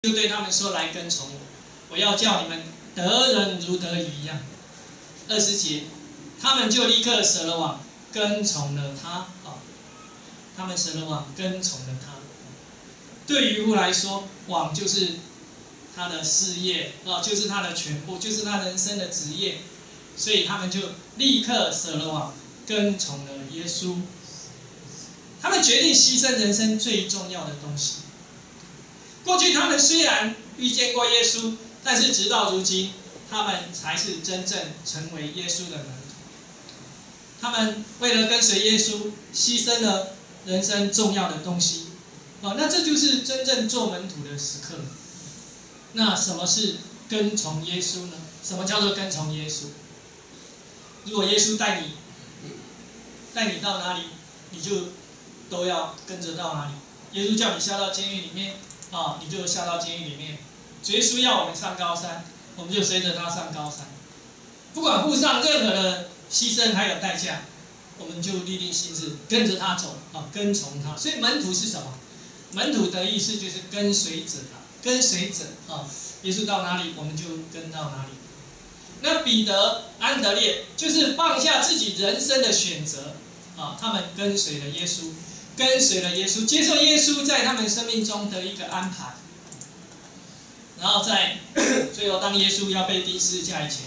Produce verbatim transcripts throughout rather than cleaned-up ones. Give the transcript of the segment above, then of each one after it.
就对他们说：“来跟从我，我要叫你们得人如得鱼一样。”二十节，他们就立刻舍了网，跟从了他。啊，他们舍了网，跟从了他。对渔夫来说，网就是他的事业啊，就是他的全部，就是他人生的职业，所以他们就立刻舍了网，跟从了耶稣。他们决定牺牲人生最重要的东西。过去他们虽然遇见过耶稣，但是直到如今，他们才是真正成为耶稣的门徒。他们为了跟随耶稣，牺牲了人生重要的东西。哦，那这就是真正做门徒的时刻。那什么是跟从耶稣呢？什么叫做跟从耶稣？如果耶稣带你，带你到哪里，你就都要跟着到哪里。耶稣叫你下到监狱里面。啊，你就下到监狱里面。主耶稣要我们上高山，我们就随着他上高山。不管付上任何的牺牲还有代价，我们就立定心志跟着他走，啊，跟从他。所以门徒是什么？门徒的意思就是跟随者啊，跟随者啊。耶稣到哪里，我们就跟到哪里。那彼得、安德烈就是放下自己人生的选择，啊，他们跟随了耶稣。跟随了耶稣，接受耶稣在他们生命中的一个安排，然后在最后，当耶稣要被钉十字架以前，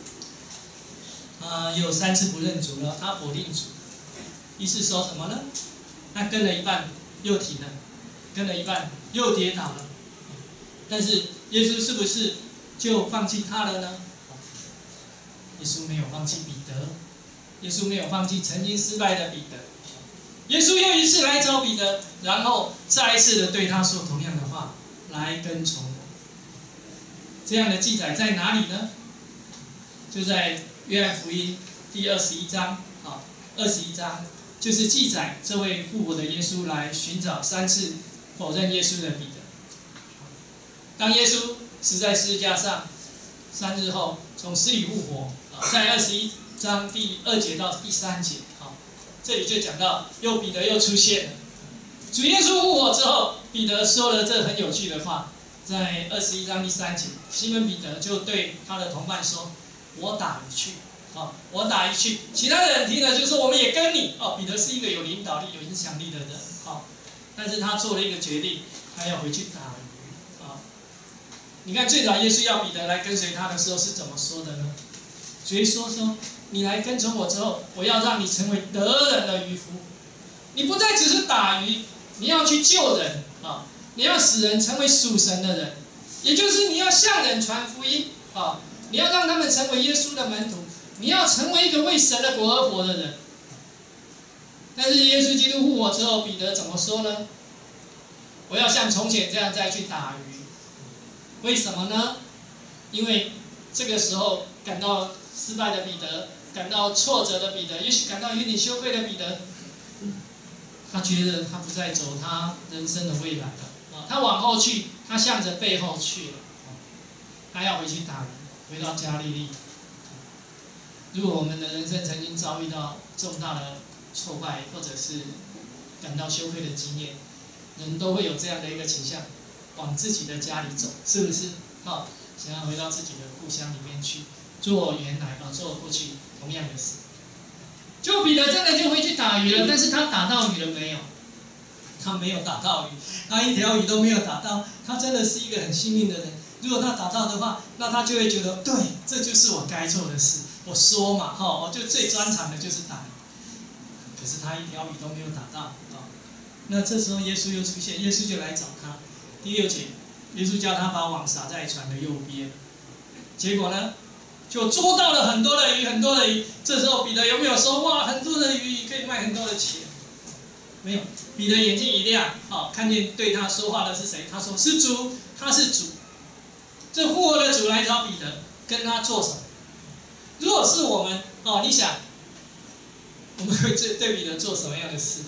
呃，有三次不认主了，他否定主，意思说什么呢？他跟了一半又停了，跟了一半又跌倒了，但是耶稣是不是就放弃他了呢？耶稣没有放弃彼得，耶稣没有放弃曾经失败的彼得。耶稣又一次来找彼得，然后再一次的对他说同样的话：“来跟从我。”这样的记载在哪里呢？就在约翰福音第二十一章，啊，二十一章就是记载这位复活的耶稣来寻找三次否认耶稣的彼得。当耶稣死在十字架上，三日后从死里复活，在二十一章第二节到第三节。这里就讲到，又彼得又出现了。主耶稣复活之后，彼得说了这很有趣的话，在二十一章第三节，西门彼得就对他的同伴说：“我打鱼去，哦，我打鱼去。”其他的人听了就说：“我们也跟你。”哦，彼得是一个有领导力、有影响力的人，哦，但是他做了一个决定，他要回去打鱼，啊，哦。你看，最早耶稣要彼得来跟随他的时候是怎么说的呢？主耶稣说：“你来跟从我之后，我要让你成为得人的渔夫。你不再只是打鱼，你要去救人啊！你要使人成为属神的人，也就是你要向人传福音啊！你要让他们成为耶稣的门徒，你要成为一个为神的国而活的人。”但是耶稣基督复活之后，彼得怎么说呢？我要像从前这样再去打鱼。为什么呢？因为这个时候感到失败的彼得，感到挫折的彼得，也许感到有点羞愧的彼得，他觉得他不再走他人生的未来了，他往后去，他向着背后去了，他要回去打人，回到加利利。如果我们的人生曾经遭遇到重大的挫败，或者是感到羞愧的经验，人都会有这样的一个倾向，往自己的家里走，是不是？好，想要回到自己的故乡里面去。做原来啊，做过去同样的事。就彼得真的就回去打鱼了，但是他打到鱼了没有？他没有打到鱼，他一条鱼都没有打到。他真的是一个很幸运的人。如果他打到的话，那他就会觉得，对，这就是我该做的事。我说嘛，哈，我就最专长的就是打鱼。可是他一条鱼都没有打到啊。那这时候耶稣又出现，耶稣就来找他。第六节，耶稣叫他把网撒在船的右边。结果呢？就捉到了很多的鱼，很多的鱼。这时候彼得有没有说：“哇，很多的鱼可以卖很多的钱？”没有。彼得眼睛一亮，哦，看见对他说话的是谁？他说：“是主，他是主。”这复活的主来找彼得，跟他做什么？如果是我们，哦，你想，我们会对对彼得做什么样的事？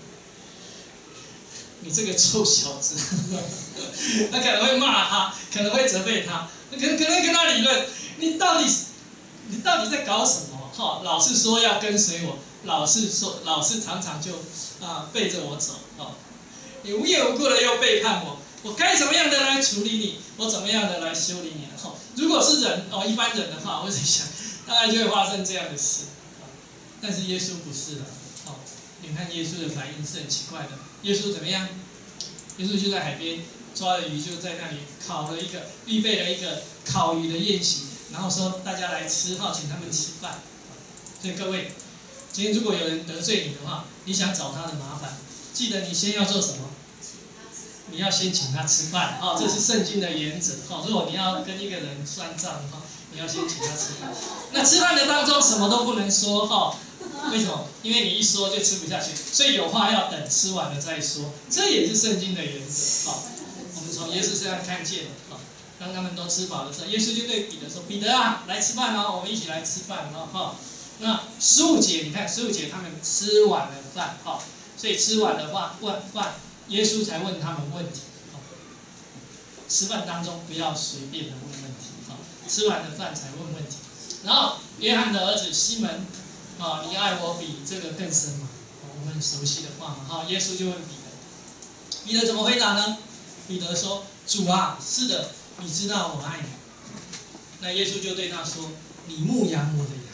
你这个臭小子，他可能会骂他，可能会责备他，可能可能会跟他理论。你到底，你到底在搞什么？哈，老是说要跟随我，老是说，老是常常就啊背着我走，哦，你无缘无故的又背叛我， 我该怎么样的来处理你？我怎么样的来修理你？哦，如果是人哦，一般人的话，我在想，大概就会发生这样的事。但是耶稣不是的，哦，你看耶稣的反应是很奇怪的。耶稣怎么样？耶稣就在海边抓了鱼，就在那里烤了一个，预备了一个烤鱼的宴席，然后说大家来吃，好，请他们吃饭。所以各位，今天如果有人得罪你的话，你想找他的麻烦，记得你先要做什么？你要先请他吃饭，哦，这是圣经的原则。哦，如果你要跟一个人算账的话，你要先请他吃饭。那吃饭的当中什么都不能说，哈、哦，为什么？因为你一说就吃不下去，所以有话要等吃完了再说。这也是圣经的原则。哦，我们从耶稣身上看见，哦，当他们都吃饱的时候，耶稣就对彼得说：“彼得啊，来吃饭哦，我们一起来吃饭哦。”哈，那十五节，你看十五节他们吃完了饭，哈、哦，所以吃完的话，问饭。耶稣才问他们问题，吃饭当中不要随便的问问题，吃完了饭才问问题。然后约翰的儿子西门，啊，你爱我比这个更深吗？我们很熟悉的话嘛，哈，耶稣就问彼得，彼得怎么回答呢？彼得说：“主啊，是的，你知道我爱你。”那耶稣就对他说：“你牧养我的羊。”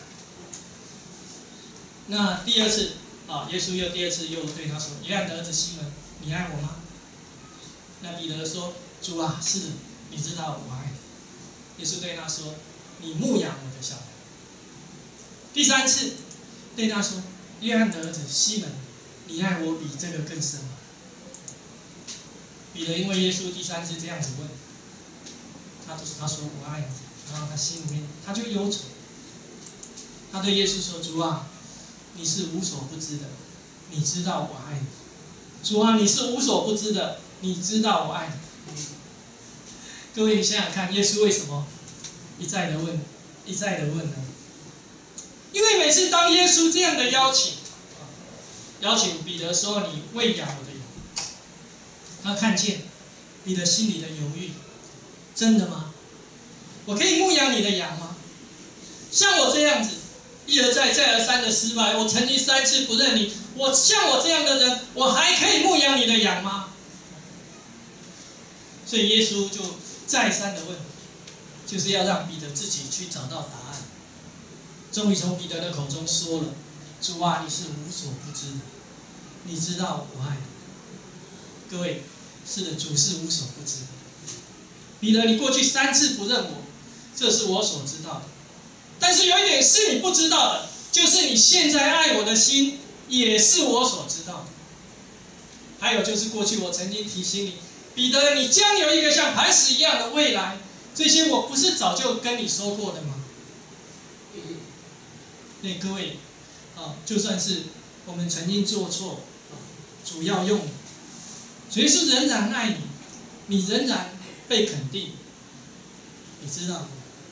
那第二次，啊，耶稣又第二次又对他说：“约翰的儿子西门。”你爱我吗？那彼得说：“主啊，是的，你知道我爱你。”耶稣对他说：“你牧养我的小羊。”第三次对他说：“约翰的儿子西门，你爱我比这个更深吗？”彼得因为耶稣第三次这样子问，他他说我爱你，然后他心里面他就忧愁，他对耶稣说：“主啊，你是无所不知的，你知道我爱你。”主啊，你是无所不知的，你知道我爱你。各位，你想想看，耶稣为什么一再的问，一再的问呢？因为每次当耶稣这样的邀请，邀请彼得说：“你喂养我的羊。”他看见彼得心里的犹豫，真的吗？我可以牧养你的羊吗？像我这样子，一而再、再而三的失败，我曾经三次不认你。我像我这样的人，我还可以牧养你的羊吗？所以耶稣就再三的问，就是要让彼得自己去找到答案。终于从彼得的口中说了：“主啊，你是无所不知的，你知道我爱你。”各位，是的，主是无所不知的。彼得，你过去三次不认我，这是我所知道的。但是有一点是你不知道的，就是你现在爱我的心。也是我所知道的。还有就是过去我曾经提醒你，彼得，你将有一个像磐石一样的未来，这些我不是早就跟你说过的吗？所以各位，啊，就算是我们曾经做错，主要用你，耶稣仍然爱你，你仍然被肯定，你知道吗？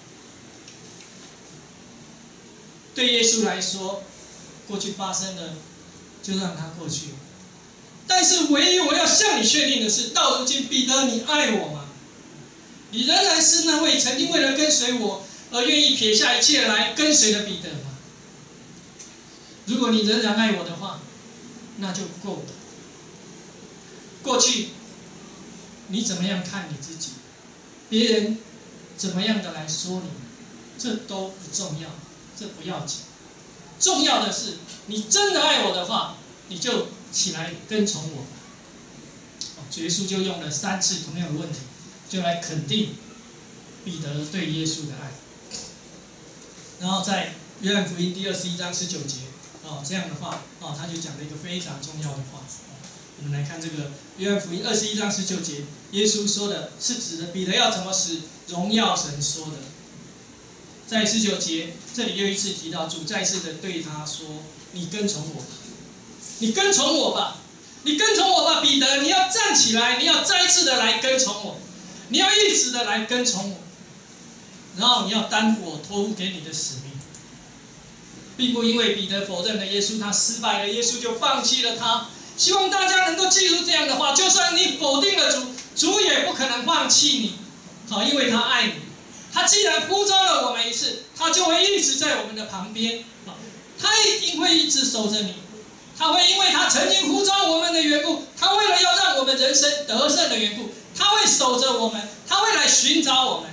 对耶稣来说，过去发生的，就让它过去。但是唯一我要向你确定的是，到如今，彼得，你爱我吗？你仍然是那位曾经为了跟随我而愿意撇下一切来跟随的彼得吗？如果你仍然爱我的话，那就够了。过去，你怎么样看你自己？别人怎么样的来说你？这都不重要，这不要紧。重要的是，你真的爱我的话，你就起来跟从我吧。耶稣就用了三次同样的问题，就来肯定彼得对耶稣的爱。然后在约翰福音第二十一章十九节，哦，这样的话，哦，他就讲了一个非常重要的话。我们来看这个约翰福音二十一章十九节，耶稣说的是指的彼得要怎么使荣耀神说的。在十九节，这里又一次提到主再次的对他说：“你跟从我吧，你跟从我吧，你跟从我吧，彼得，你要站起来，你要再次的来跟从我，你要一直的来跟从我，然后你要担负我托付给你的使命。”并不因为彼得否认了耶稣，他失败了，耶稣就放弃了他。希望大家能够记住这样的话：就算你否定了主，主也不可能放弃你。好，因为他爱你。他既然呼召了我们一次，他就会一直在我们的旁边，他一定会一直守着你。他会因为他曾经呼召我们的缘故，他为了要让我们人生得胜的缘故， 他会守着我们，他会来寻找我们。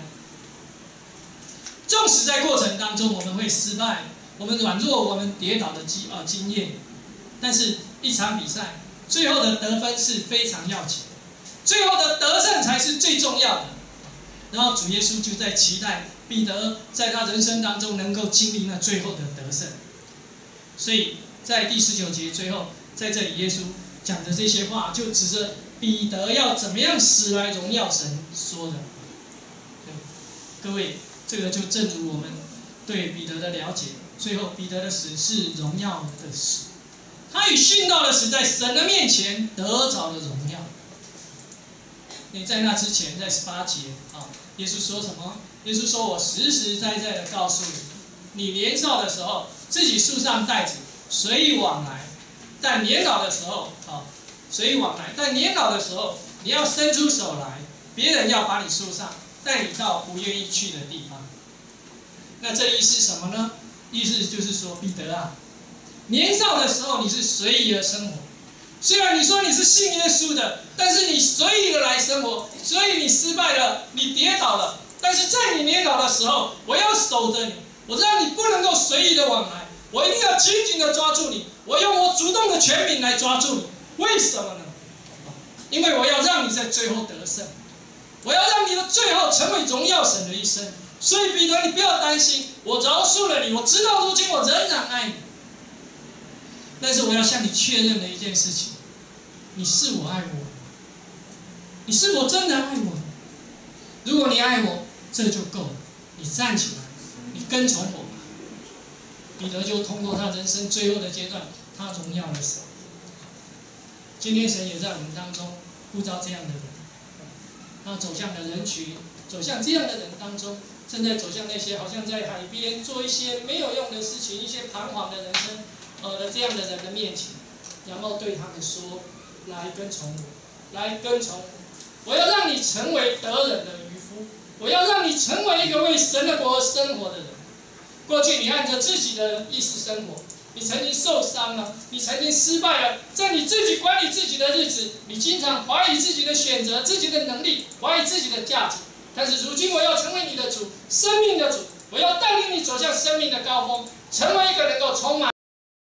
纵使在过程当中我们会失败，我们软弱，我们跌倒的经啊经验，但是一场比赛最后的得分是非常要紧，最后的得胜才是最重要的。然后主耶稣就在期待彼得在他人生当中能够经历那最后的得胜。所以在第十九节最后，在这里耶稣讲的这些话，就指着彼得要怎么样死来荣耀神说的。各位，这个就正如我们对彼得的了解，最后彼得的死是荣耀的死，他与殉道的死在神的面前得着了荣耀。你在那之前，在十八节啊，耶稣说什么？耶稣说：“我实实在在的告诉你，你年少的时候自己束上带子，随意往来；但年老的时候，啊，随意往来；但年老的时候，你要伸出手来，别人要把你束上，带你到不愿意去的地方。”那这意思是什么呢？意思就是说，彼得啊，年少的时候你是随意的生活。虽然你说你是信耶稣的，但是你随意的来生活，所以你失败了，你跌倒了。但是在你年老的时候，我要守着你，我让你不能够随意的往来，我一定要紧紧的抓住你，我用我主动的权柄来抓住你。为什么呢？因为我要让你在最后得胜，我要让你的最后成为荣耀神的一生。所以彼得，你不要担心，我饶恕了你，我直到如今我仍然爱你。但是我要向你确认的一件事情，你是否爱我？你是否真的爱我？如果你爱我，这就够了。你站起来，你跟从我吧。彼得就通过他人生最后的阶段，他荣耀了神。今天神也在我们当中呼召这样的人，他走向了人群，走向这样的人当中，正在走向那些好像在海边做一些没有用的事情、一些彷徨的人生。呃的这样的人的面前，然后对他们说：“来跟从我，来跟从我，我要让你成为得人的渔夫，我要让你成为一个为神的国生活的人。过去你按着自己的意思生活，你曾经受伤了，你曾经失败了，在你自己管理自己的日子，你经常怀疑自己的选择、自己的能力，怀疑自己的价值。但是如今我要成为你的主，生命的主，我要带领你走向生命的高峰，成为一个能够充满。”